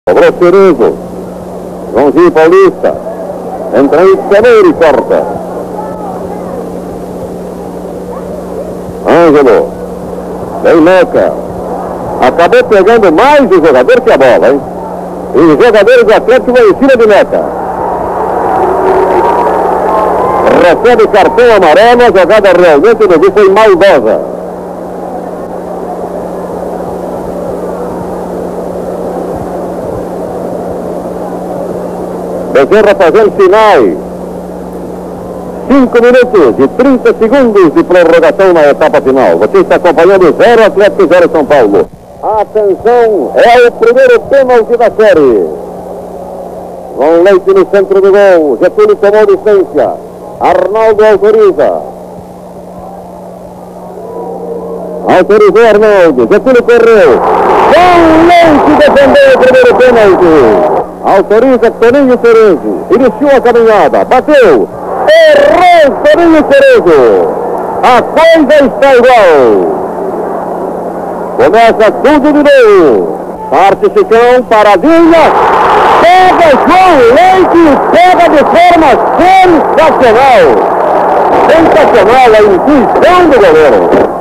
Cobrou Cerezo. Joãozinho Paulista. Entra em Cereiro e corta. Ângelo. Vem Meca. Acabou pegando mais o jogador que a bola, hein? E os jogadores do Atlético vão em cima de Meca. Recebe cartão amarelo. A jogada realmente do Gui foi maldosa. Bezerra fazendo sinais. 5 minutos e 30 segundos de prorrogação na etapa final. Você está acompanhando 0 Atlético 0 São Paulo. Atenção, é o primeiro pênalti da série. João Leite no centro do gol. Getúlio tomou licença. Arnaldo autoriza. Autorizou Arnaldo. Getúlio correu. João Leite defendeu o primeiro pênalti. Autoriza Toninho Cerezo. Iniciou a caminhada. Bateu. Errou Toninho Cerezo. A coisa está igual. Começa tudo de novo. Parte Chicão, paradinha. Pega João Leite e pega de forma sensacional. Sensacional a intuição do goleiro.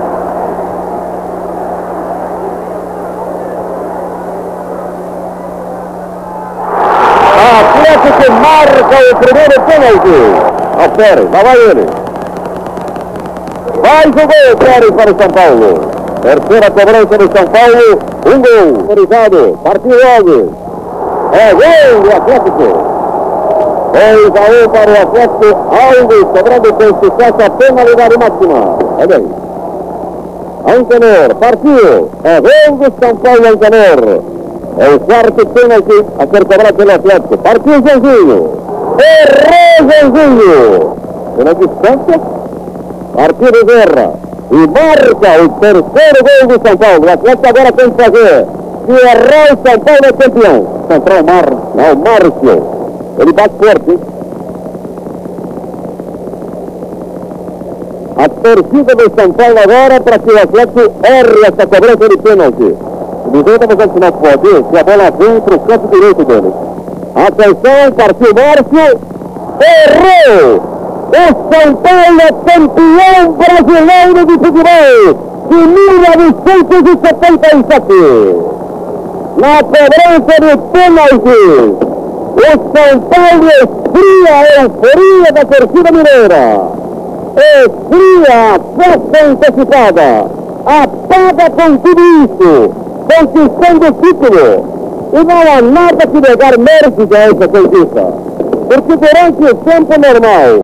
Atlético marca o primeiro pênalti. A Pérez, lá vai ele. Faz o gol, Pérez para o São Paulo. Terceira cobrança do São Paulo. Um gol. Autorizado. Partiu logo. É gol do Atlético. 2-1 para o Atlético. Alves cobrando com sucesso a penalidade máxima. Olha aí. Antenor. Partiu. É gol do São Paulo, Antenor. É o quarto pênalti a ser cobrado pelo Atlético. Partiu Joãozinho. Errou Joãozinho. Pela distância. Partiu Bezerra. E marca o terceiro gol do São Paulo. O Atlético agora tem que fazer. Se errar, o São Paulo é campeão. Central é o Márcio. Ele bate forte, hein? A torcida do São Paulo agora para que o Atlético erre essa cobrança de pênalti. O Bezerra está fazendo sinal que pode, que a bola vem para o canto direito dele. Atenção, partiu Márcio. Errou! O São Paulo é campeão brasileiro de futebol de 1977. Na cobrança de pênalti, o São Paulo esfria a euforia da torcida mineira. Esfria a festa antecipada. Apaga com tudo isso, conquistando o título. E não há nada que negar méritos a essa conquista. Porque durante o tempo normal,